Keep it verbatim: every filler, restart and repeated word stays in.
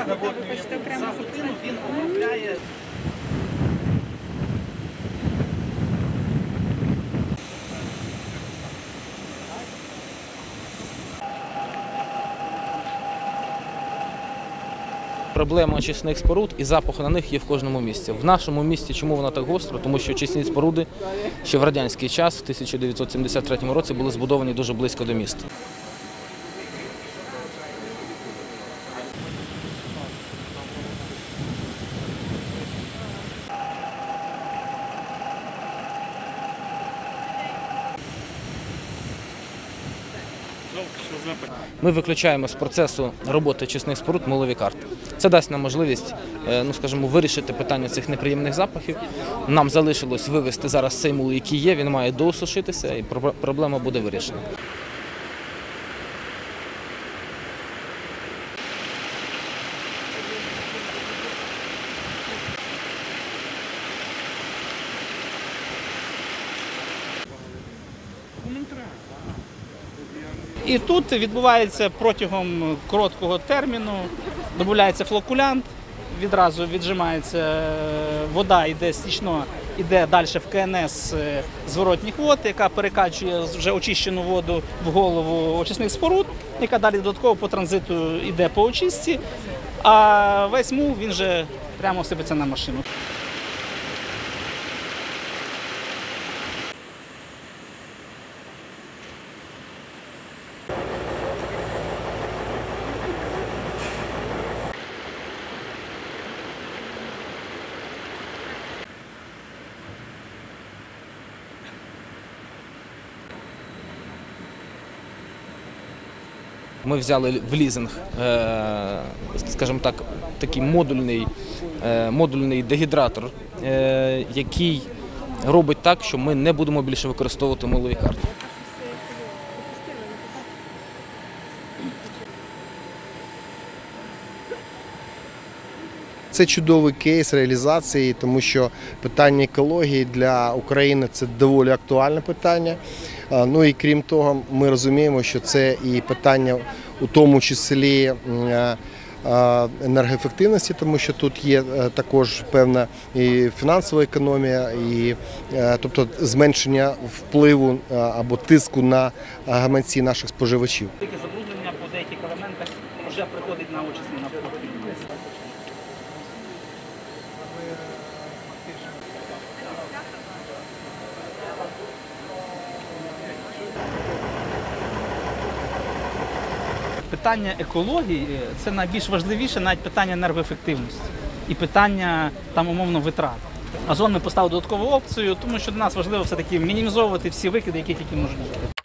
Хочете окремо записати? Він обробляє. Проблема очисних споруд і запаху на них є в кожному місті. В нашому місті чому вона так гостро? Тому що очисні споруди ще в радянський час, в тисяча дев'ятсот сімдесят третьому році, були збудовані дуже близько до міста. Ми виключаємо з процесу роботи очисних споруд мулові карти. Це дасть нам можливість, ну, скажімо, вирішити питання цих неприємних запахів. Нам залишилось вивезти зараз цей мул, який є, він має доосушитися, і проблема буде вирішена. І тут відбувається протягом короткого терміну, додається флокулянт, відразу віджимається вода, йде стічно, йде далі в ка ен ес зворотніх вод, яка перекачує вже очищену воду в голову очисних споруд, яка далі додатково по транзиту йде по очистці, а весь мул він вже прямо сипеться на машину. Ми взяли в лізинг, скажімо так, такий модульний, модульний дегідратор, який робить так, що ми не будемо більше використовувати мулові карти. Це чудовий кейс реалізації, тому що питання екології для України – це доволі актуальне питання. Ну і крім того, ми розуміємо, що це і питання у тому числі енергоефективності, тому що тут є також певна і фінансова економія, і, тобто зменшення впливу або тиску на гаманці наших споживачів. Тільки забруднення по деяких елементах вже приходить на очисні напрямки. Питання екології – це найбільш важливіше, навіть питання енергоефективності і питання, там, умовно, витрат. Озон ми поставили додаткову опцію, тому що для нас важливо все-таки мінімізовувати всі викиди, які тільки можуть бути.